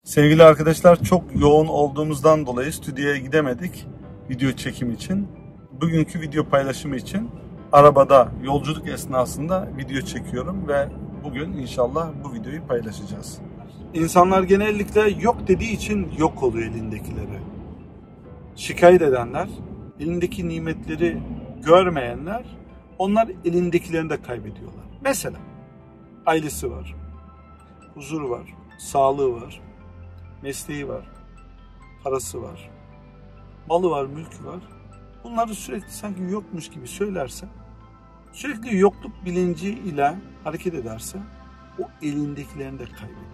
Sevgili arkadaşlar, çok yoğun olduğumuzdan dolayı stüdyoya gidemedik video çekim için. Bugünkü video paylaşımı için arabada yolculuk esnasında video çekiyorum ve bugün inşallah bu videoyu paylaşacağız. İnsanlar genellikle yok dediği için yok oluyor elindekileri. Şikayet edenler, elindeki nimetleri görmeyenler, onlar elindekilerini de kaybediyorlar. Mesela ailesi var, huzuru var, sağlığı var, mesleği var, parası var, malı var, mülkü var. Bunları sürekli sanki yokmuş gibi söylerse, sürekli yokluk bilinci ile hareket ederse o elindekilerini de kaybediyor.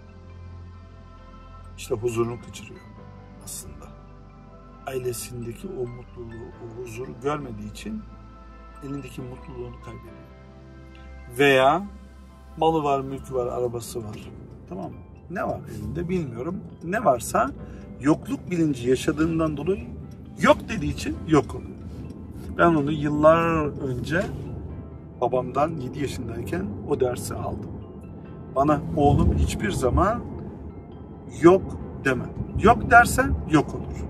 İşte huzurunu kaçırıyor aslında. Ailesindeki o mutluluğu, o huzuru görmediği için elindeki mutluluğunu kaybediyor. Veya malı var, mülkü var, arabası var. Tamam mı? Ne var elinde bilmiyorum. Ne varsa yokluk bilinci yaşadığından dolayı yok dediği için yok oluyor. Ben onu yıllar önce babamdan 7 yaşındayken o dersi aldım. Bana oğlum hiçbir zaman yok deme. Yok dersen yok olur.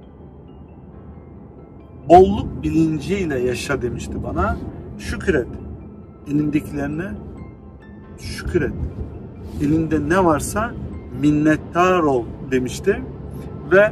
Bolluk bilinciyle yaşa demişti bana. Şükret. Elindekilerine şükret. Elinde ne varsa minnettar ol demişti ve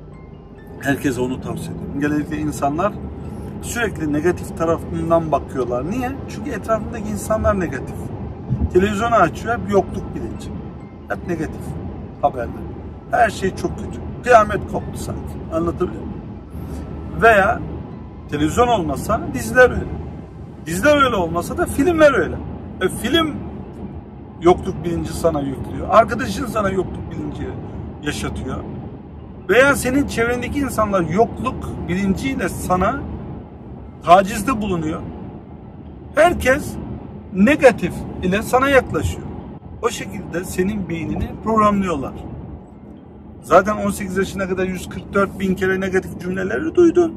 herkese onu tavsiye ediyorum. Genellikle insanlar sürekli negatif tarafından bakıyorlar. Niye? Çünkü etrafındaki insanlar negatif. Televizyonu açıyor, hep yokluk bilinci. Hep negatif haberler. Her şey çok kötü. Kıyamet koptu sanki. Anlatabiliyor muyum? Veya televizyon olmasa diziler öyle. Diziler öyle olmasa da filmler öyle. Film yokluk bilinci sana yüklüyor. Arkadaşın sana yokluk bilinci yaşatıyor. Veya senin çevrendeki insanlar yokluk bilinciyle sana tacizde bulunuyor. Herkes negatif ile sana yaklaşıyor. O şekilde senin beynini programlıyorlar. Zaten 18 yaşına kadar 144 bin kere negatif cümleleri duydun.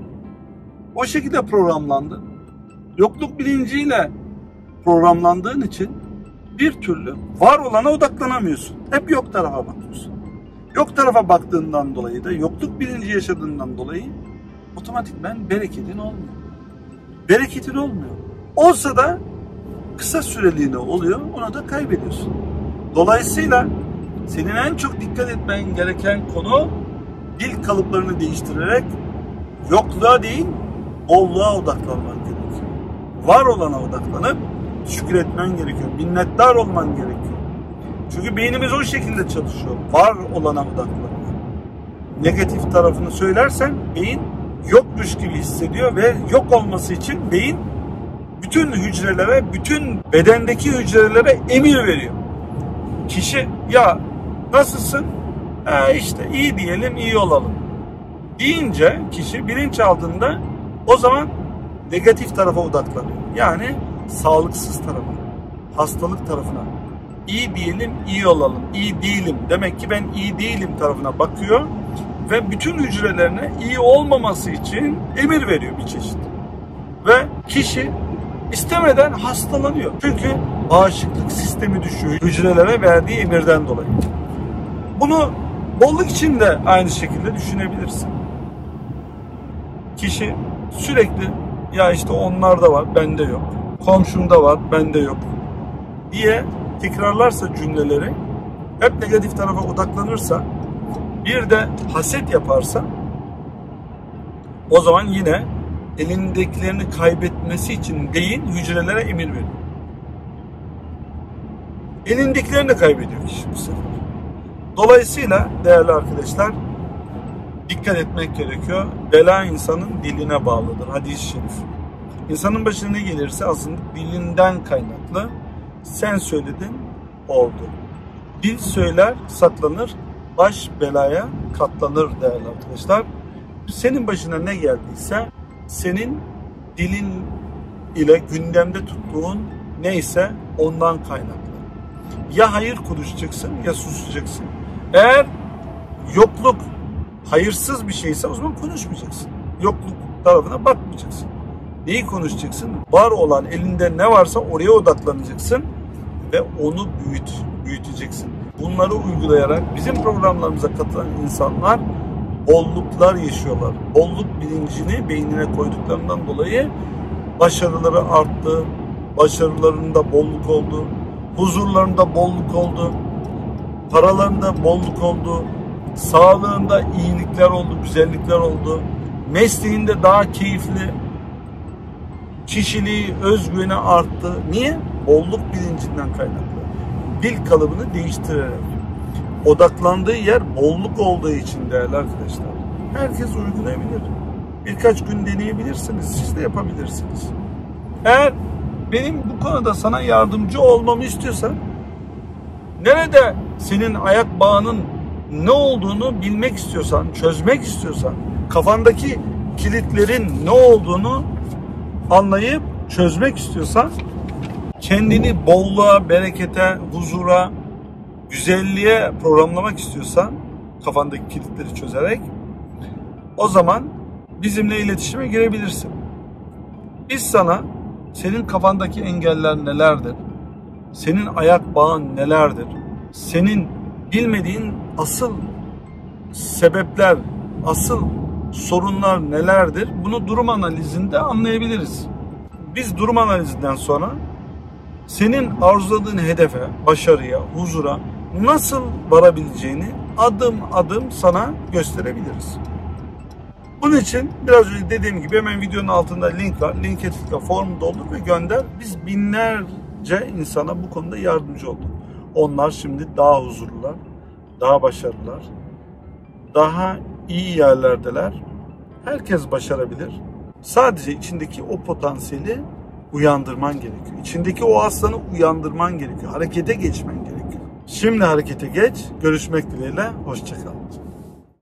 O şekilde programlandın. Yokluk bilinciyle programlandığın için bir türlü var olana odaklanamıyorsun. Hep yok tarafa bakıyorsun. Yok tarafa baktığından dolayı da yokluk bilinci yaşadığından dolayı otomatikman bereketin olmuyor. Bereketin olmuyor. Olsa da kısa süreliğine oluyor, onu da kaybediyorsun. Dolayısıyla senin en çok dikkat etmen gereken konu dil kalıplarını değiştirerek yokluğa değil, bolluğa odaklanman gerekiyor. Var olana odaklanıp şükretmen gerekiyor. Minnettar olman gerekiyor. Çünkü beynimiz o şekilde çalışıyor. Var olana odaklanıyor. Negatif tarafını söylersen beyin yokmuş gibi hissediyor ve yok olması için beyin bütün hücrelere, bütün bedendeki hücrelere emir veriyor. Kişi ya nasılsın? İşte iyi diyelim, iyi olalım. Deyince kişi bilinçaltında o zaman negatif tarafa odaklanıyor. Yani sağlıksız tarafa, hastalık tarafına. İyi diyelim, iyi olalım. İyi değilim. Demek ki ben iyi değilim tarafına bakıyor ve bütün hücrelerine iyi olmaması için emir veriyor bir çeşit. Ve kişi istemeden hastalanıyor. Çünkü bağışıklık sistemi düşüyor hücrelere verdiği emirden dolayı. Bunu bolluk için de aynı şekilde düşünebilirsin. Kişi sürekli ya işte onlarda var, bende yok. Komşumda var, bende yok diye tekrarlarsa cümleleri, hep negatif tarafa odaklanırsa, bir de haset yaparsa, o zaman yine elindekilerini kaybetmesi için beyin hücrelere emir veriyor. Elindekilerini de kaybediyor kişi bu sefer. Dolayısıyla değerli arkadaşlar, dikkat etmek gerekiyor. Bela insanın diline bağlıdır. Hadis-i şerif. İnsanın başına ne gelirse aslında dilinden kaynaklı. Sen söyledin, oldu. Dil söyler, saklanır. Baş belaya katlanır değerli arkadaşlar. Senin başına ne geldiyse senin dilin ile gündemde tuttuğun neyse ondan kaynaklı. Ya hayır konuşacaksın ya susacaksın. Eğer yokluk hayırsız bir şeyse o zaman konuşmayacaksın. Yokluk tarafına bakmayacaksın. Neyi konuşacaksın? Var olan elinde ne varsa oraya odaklanacaksın ve onu büyüteceksin. bunları uygulayarak bizim programlarımıza katılan insanlar bolluklar yaşıyorlar. Bolluk bilincini beynine koyduklarından dolayı başarıları arttı, başarılarında bolluk oldu, huzurlarında bolluk oldu, paralarında bolluk oldu, sağlığında iyilikler oldu, güzellikler oldu, mesleğinde daha keyifli, kişiliği, özgüveni arttı. Niye? Bolluk bilincinden kaynaklı. Dil kalıbını değiştirerek. Odaklandığı yer bolluk olduğu için değerli arkadaşlar. Herkes uygulayabilir. Birkaç gün deneyebilirsiniz. Siz de yapabilirsiniz. Eğer benim bu konuda sana yardımcı olmamı istiyorsan, nerede senin ayak bağının ne olduğunu bilmek istiyorsan, çözmek istiyorsan, kafandaki kilitlerin ne olduğunu anlayıp çözmek istiyorsan, kendini bolluğa, berekete, huzura, güzelliğe programlamak istiyorsan, kafandaki kilitleri çözerek, o zaman bizimle iletişime girebilirsin. Biz sana senin kafandaki engeller nelerdir, senin ayak bağın nelerdir, senin bilmediğin asıl sebepler, asıl sorunlar nelerdir, bunu durum analizinde anlayabiliriz. Biz durum analizinden sonra senin arzuladığın hedefe, başarıya, huzura nasıl varabileceğini adım adım sana gösterebiliriz. Bunun için biraz önce dediğim gibi hemen videonun altında link var. Linke tıkla, formu doldur ve gönder. Biz binlerce insana bu konuda yardımcı olduk. Onlar şimdi daha huzurlular, daha başarılılar, daha iyi yerlerdeler. Herkes başarabilir. Sadece içindeki o potansiyeli uyandırman gerekiyor. İçindeki o aslanı uyandırman gerekiyor. Harekete geçmen gerekiyor. Şimdi harekete geç. Görüşmek dileğiyle. Hoşça kal.